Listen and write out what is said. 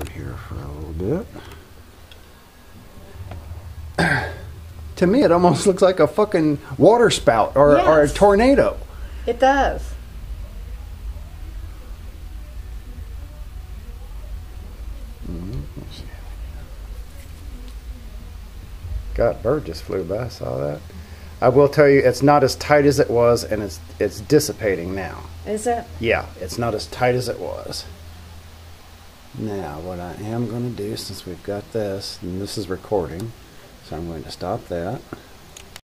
forward here for a little bit. To me, it almost looks like a fucking water spout or a tornado. It does. God, bird just flew by. I saw that. I will tell you, it's not as tight as it was, and it's dissipating now. Is it? Yeah, it's not as tight as it was. Now, what I am going to do, since we've got this, and this is recording, so I'm going to stop that.